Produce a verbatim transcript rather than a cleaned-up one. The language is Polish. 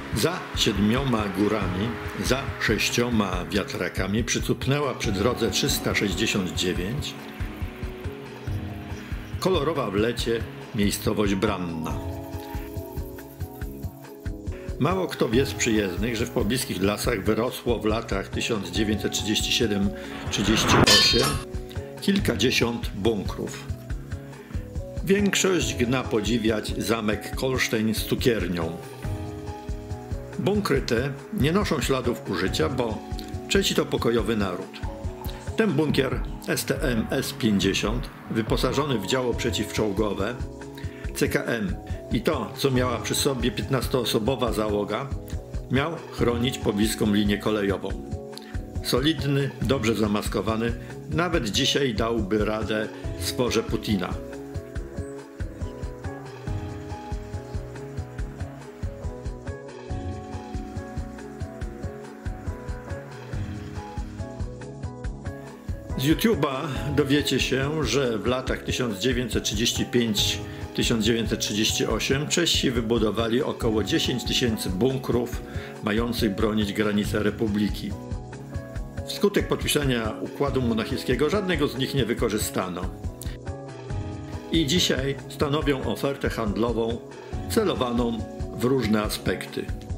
Za siedmioma górami, za sześcioma wiatrakami przycupnęła przy drodze trzysta sześćdziesiąt dziewięć kolorowa w lecie miejscowość Branna. Mało kto wie z przyjezdnych, że w pobliskich lasach wyrosło w latach tysiąc dziewięćset trzydziesty siódmy do trzydziestego ósmego kilkadziesiąt bunkrów. Większość gna podziwiać zamek Kolsztejn z cukiernią. Bunkry te nie noszą śladów użycia, bo Czesi to pokojowy naród. Ten bunkier S T M S pięćdziesiąt, wyposażony w działo przeciwczołgowe C K M i to, co miała przy sobie piętnastoosobowa załoga, miał chronić pobliską linię kolejową. Solidny, dobrze zamaskowany, nawet dzisiaj dałby radę sworze Putina. Z YouTube'a dowiecie się, że w latach tysiąc dziewięćset trzydziesty piąty do tysiąc dziewięćset trzydziestego ósmego Czesi wybudowali około dziesięć tysięcy bunkrów mających bronić granice Republiki. Wskutek podpisania układu monachijskiego żadnego z nich nie wykorzystano. I dzisiaj stanowią ofertę handlową celowaną w różne aspekty.